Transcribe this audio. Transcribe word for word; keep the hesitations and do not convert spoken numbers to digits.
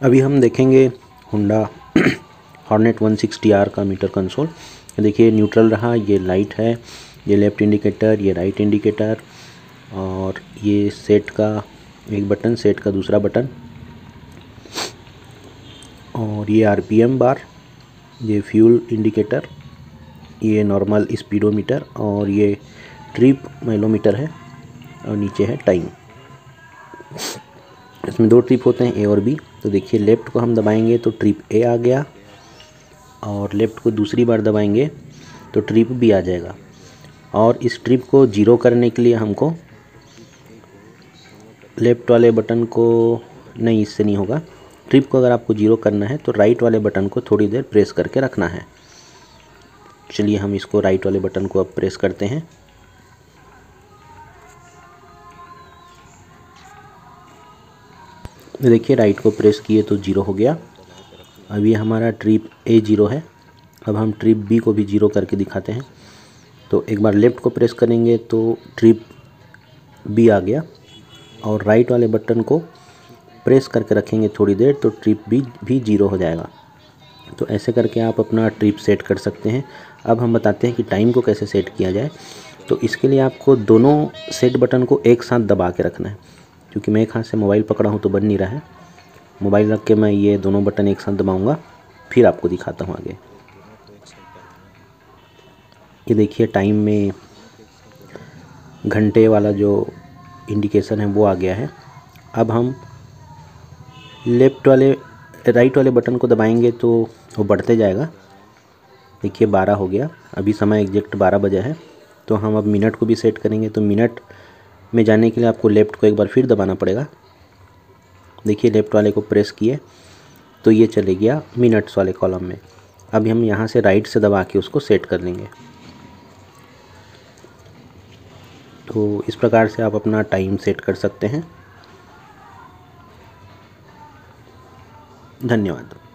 अभी हम देखेंगे Honda Hornet one sixty R का मीटर कंसोल। देखिए न्यूट्रल रहा, ये लाइट है, ये लेफ़्ट इंडिकेटर, ये राइट इंडिकेटर, और ये सेट का एक बटन, सेट का दूसरा बटन, और ये आरपीएम बार, ये फ्यूल इंडिकेटर, ये नॉर्मल स्पीडोमीटर, और ये ट्रिप माइलोमीटर है, और नीचे है टाइम। इसमें दो ट्रिप होते हैं, ए और बी। तो देखिए लेफ़्ट को हम दबाएंगे तो ट्रिप ए आ गया, और लेफ़्ट को दूसरी बार दबाएंगे तो ट्रिप बी आ जाएगा। और इस ट्रिप को जीरो करने के लिए हमको लेफ़्ट वाले बटन को, नहीं इससे नहीं होगा, ट्रिप को अगर आपको जीरो करना है तो राइट वाले बटन को थोड़ी देर प्रेस करके रखना है। चलिए हम इसको राइट वाले बटन को अब प्रेस करते हैं। देखिए राइट को प्रेस किए तो जीरो हो गया। अब ये हमारा ट्रिप ए जीरो है। अब हम ट्रिप बी को भी जीरो करके दिखाते हैं। तो एक बार लेफ़्ट को प्रेस करेंगे तो ट्रिप बी आ गया, और राइट वाले बटन को प्रेस करके रखेंगे थोड़ी देर तो ट्रिप बी भी जीरो हो जाएगा। तो ऐसे करके आप अपना ट्रिप सेट कर सकते हैं। अब हम बताते हैं कि टाइम को कैसे सेट किया जाए। तो इसके लिए आपको दोनों सेट बटन को एक साथ दबा के रखना है। क्योंकि मैं एक हाथ से मोबाइल पकड़ा हूँ तो बन नहीं रहा है। मोबाइल रख के मैं ये दोनों बटन एक साथ दबाऊंगा, फिर आपको दिखाता हूँ आगे। ये देखिए टाइम में घंटे वाला जो इंडिकेशन है वो आ गया है। अब हम लेफ़्ट वाले राइट वाले बटन को दबाएंगे तो वो बढ़ते जाएगा। देखिए बारह हो गया, अभी समय एग्जैक्ट बारह बजा है। तो हम अब मिनट को भी सेट करेंगे। तो मिनट में जाने के लिए आपको लेफ़्ट को एक बार फिर दबाना पड़ेगा। देखिए लेफ़्ट वाले को प्रेस किए तो ये चले गया मिनट्स वाले कॉलम में। अब हम यहाँ से राइट से दबा के उसको सेट कर लेंगे। तो इस प्रकार से आप अपना टाइम सेट कर सकते हैं। धन्यवाद।